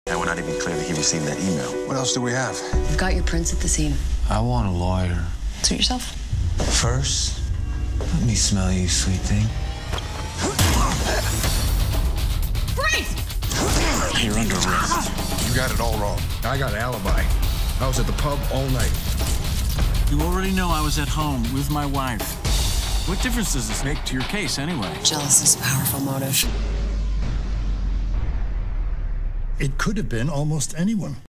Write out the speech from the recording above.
And we're not even clear that he received that email. What else do we have? You've got your prints at the scene. I want a lawyer. Suit yourself. First, let me smell you, sweet thing. Freeze! You're under arrest. You got it all wrong. I got an alibi. I was at the pub all night. You already know I was at home with my wife. What difference does this make to your case, anyway? Jealousy is a powerful motive. It could have been almost anyone.